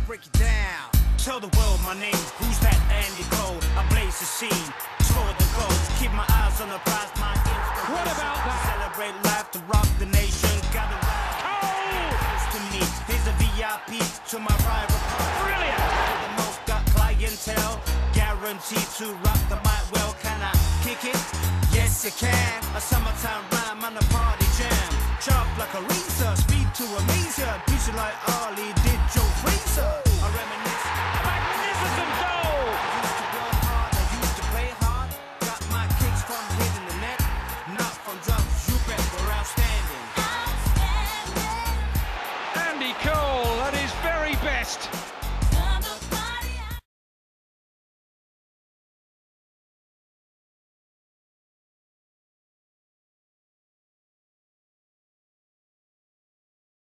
break it down. Tell the world my name, who's that Andy Cole? I blaze the scene, score the goals, keep my eyes on the prize, my inspiration. What about that? Celebrate life to rock the nation, gotta ride. Close to me, here's a VIP to my rival. Brilliant! The most got clientele, guaranteed to rock the mic well. Can I kick it? Yes, I can. A summertime rhyme on a party jam. Sharp like a razor, speed to amaze ya. Vision like Ollie did Joe Fraser. I reminisce. Magnificent goal! I used to work hard, I used to play hard. Got my kicks from hitting the net, not from drugs. You bet we're outstanding. Andy Cole at his very best.